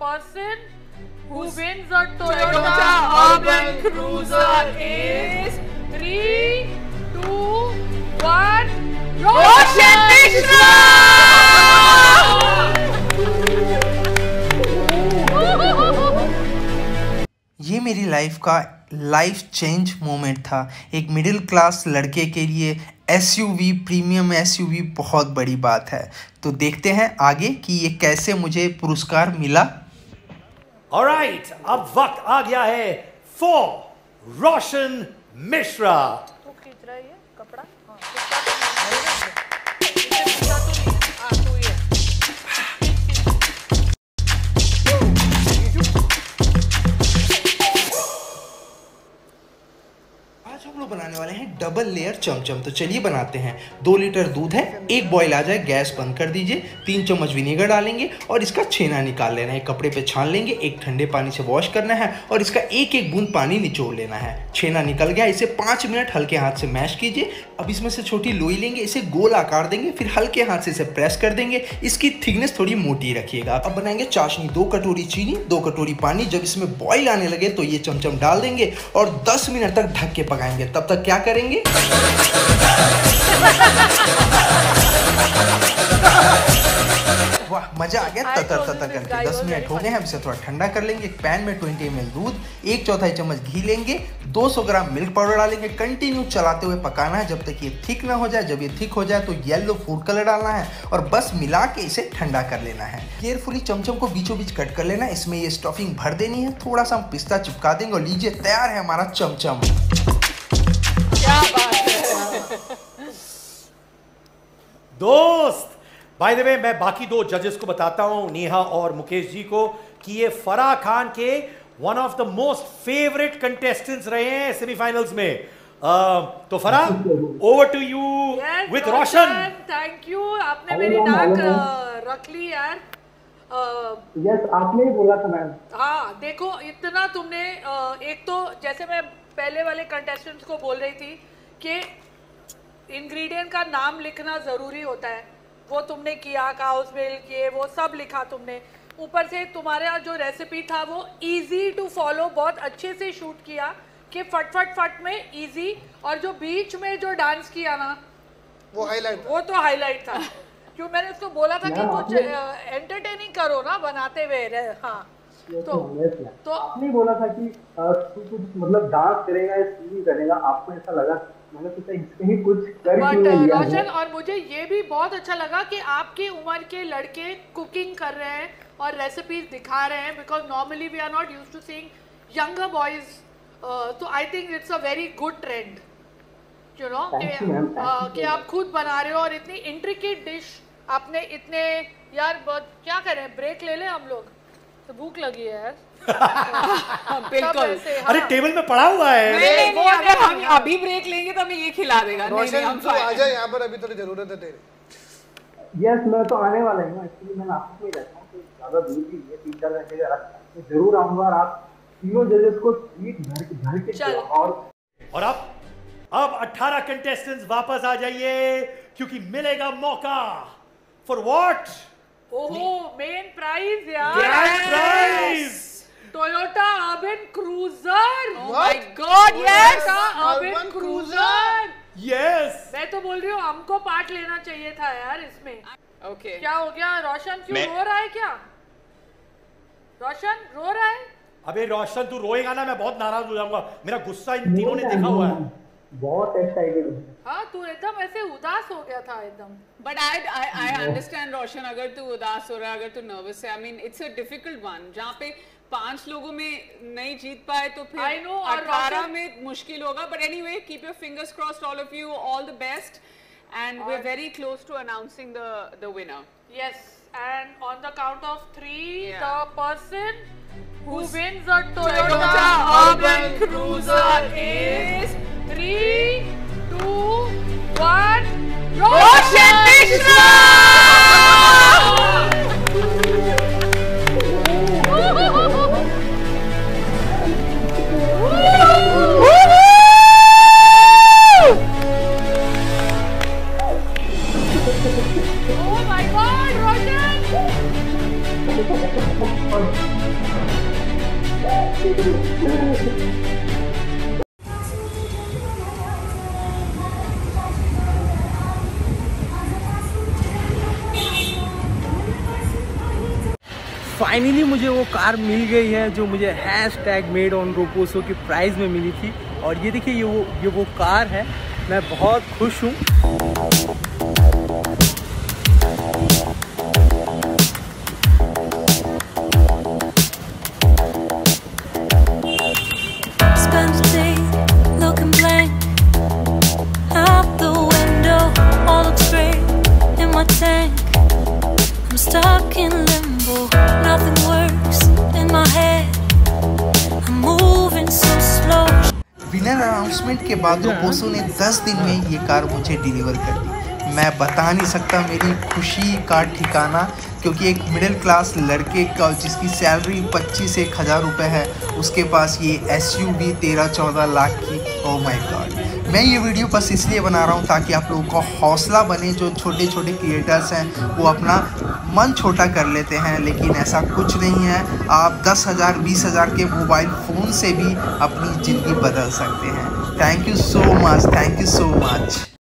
person who wins a Toyota Urban Cruiser is 3, 2, 1. Roshan Mishra! ये मेरी life का life change moment था। एक मिडिल क्लास लड़के के लिए एसयूवी, प्रीमियम एसयूवी बहुत बड़ी बात है। तो देखते हैं आगे कि ये कैसे मुझे पुरस्कार मिला। ऑलराइट, अब वक्त आ गया है फॉर रोशन मिश्रा। तू खींच रहा है ये कपड़ा? आज हम लोग बनाने वाले हैं डबल लेयर चमचम। तो चलिए बनाते हैं। 2 लीटर दूध है, एक बॉईल आ जाए गैस बंद कर दीजिए। 3 चम्मच विनेगर डालेंगे और इसका छेना निकाल लेना है। कपड़े पे छान लेंगे, एक ठंडे पानी से वॉश करना है और इसका एक एक बूंद पानी निचोड़ लेना है। छेना निकल गया, इसे 5 मिनट हल्के हाथ से मैश कीजिए। अब इसमें से छोटी लोई लेंगे, इसे गोल आकार देंगे, फिर हल्के हाथ से इसे प्रेस कर देंगे। इसकी थिकनेस थोड़ी मोटी रखिएगा। अब बनाएंगे चाशनी। 2 कटोरी चीनी, 2 कटोरी पानी। जब इसमें बॉईल आने लगे तो ये चमचम डाल देंगे और 10 मिनट तक ढक के पकाएंगे। तब तक क्या करेंगे? वाह, मजा आ गया ततर ततर करके। 10 मिनट हो गए हैं। अब इसे थोड़ा ठंडा कर लेंगे। एक पैन में 20 ml दूध, 1/4 चम्मच घी लेंगे, 200 ग्राम मिल्क पाउडर डालेंगे। कंटिन्यू चलाते हुए पकाना है जब तक ये थिक ना हो जाए। जब ये थिक हो जाए तो येलो फूड कलर डालना है और बस मिला के इसे ठंडा कर लेना है। केयरफुली चमचम को बीचों बीच कट कर लेना है। इसमें ये स्टफिंग भर देनी है। थोड़ा सा हम पिस्ता चिपका देंगे और लीजिए तैयार है हमारा चमचम। क्या बात है दोस्त, बाय द वे मैं बाकी 2 जजेस को बताता हूं, नेहा और मुकेश जी को, कि ये फराह खान के one of the most favourite contestants रहे हैं सेमीफाइनल्स में। तो Farah, over to you with Roshan. Thank you, आपने मेरी नाक रख ली यार। यस, आपने ही बोला था मैम। हाँ देखो, इतना तुमने एक तो जैसे मैं पहले वाले कंटेस्टेंट्स को बोल रही थी कि इंग्रेडिएंट का नाम लिखना ज़रूरी होता है, वो तुमने किया। काउस मिल्क, ये वो सब लिखा तुमने। ऊपर से तुम्हारा जो रेसिपी था वो इजी टू फॉलो, बहुत अच्छे से शूट किया कि फट फट फट में इजी। और जो बीच में जो डांस किया ना, वो हाईलाइट, वो तो हाईलाइट था। क्यों, मैंने उसको बोला था कि कुछ एंटरटेनिंग करो ना बनाते हुए। हाँ तो आपने बोला था कि कुछ मतलब डांस करेगा या सिंगिंग करेगा, आपको ऐसा लगा? मैंने सोचा इससे ही कुछ कर क्यों नहीं लिया। रोशन, और मुझे ये भी बहुत अच्छा लगा कि आपकी उम्र के लड़के कुकिंग कर रहे हैं और रेसिपीज दिखा रहे हैं, because normally we are not used to seeing younger boys. तो I think it's a very good trend, you know, कि आप खुद बना रहे हो और इतनी इंट्रिकेट डिश आपने इतने। यार क्या करें, ब्रेक ले लें हम लोग, तो भूख लगी है यार। बिल्कुल। अरे टेबल में पड़ा हुआ है। नहीं, अगर हम अभी ब्रेक लेंगे तो हमें ये खिला देगा। नहीं, हम तो आ जाए यहाँ पर, अभी तो जरूरत है तेरी। यस, मैं तो आने वाला हूँ। एक्चुअली मैं आपको ही रहता हूँ, तो ज़्यादा दूर भी नहीं है, 3-4 घंटे का रास्ता है। तो जरूर आऊँगा और आप तीनों जजेस को ट्रीट भर के। और अब 18 कंटेस्टेंट्स वापस आ जाइए, क्योंकि मिलेगा मौका फॉर व्हाट? ओहो, मेन प्राइज यार, grand prize, Toyota urban cruiser. Oh my God, yes, urban cruiser. Yes, मैं तो बोल रही हूँ हमको पार्ट लेना चाहिए था यार इसमें। ओके, क्या हो गया रोशन, क्यों रो रहा है? क्या रोशन रो रहा है? अबे रोशन, तू रोएगा ना मैं बहुत नाराज हो जाऊंगा। मेरा गुस्सा इन तीनों ने देखा हुआ है। बहुत एक्साइटेड हूँ। हाँ, तू एकदम ऐसे उदास हो गया था एकदम। बट आई अंडरस्टैंड रोशन, अगर तू उदास हो रहा है, अगर तू नर्वस है, I mean it's a difficult one. जहाँ पे 5 लोगों में नहीं जीत पाए तो फिर 18 में मुश्किल होगा। But anyway, keep your fingers crossed, all of you, all the best, and we are very close to announcing the winner. Yes, and on the count of 3, the person who wins a Toyota Urban Cruiser is 3, 2, 1. Roshan Mishra! Oh my God, Roshan! Finally मुझे वो car मिल गई है जो मुझे #MadeOnRoposo की price में मिली थी। और ये देखिए ये वो कार है, मैं बहुत खुश हूँ। Stuck in limbo, nothing works in my head. I'm moving so slow. Winner announcement के बाद रोपोसो ने 10 दिन में ये कार मुझे डिलीवर कर दी। मैं बता नहीं सकता मेरी खुशी का ठिकाना, क्योंकि एक मिडिल क्लास लड़के का जिसकी सैलरी 25 से 1000 रुपये है, उसके पास ये SUV 13-14 लाख की। Oh my God. मैं ये वीडियो बस इसलिए बना रहा हूँ ताकि आप लोगों को हौसला बने। जो छोटे छोटे क्रिएटर्स हैं वो अपना मन छोटा कर लेते हैं, लेकिन ऐसा कुछ नहीं है। आप 10,000 20,000 के मोबाइल फ़ोन से भी अपनी ज़िंदगी बदल सकते हैं। Thank you so much, thank you so much.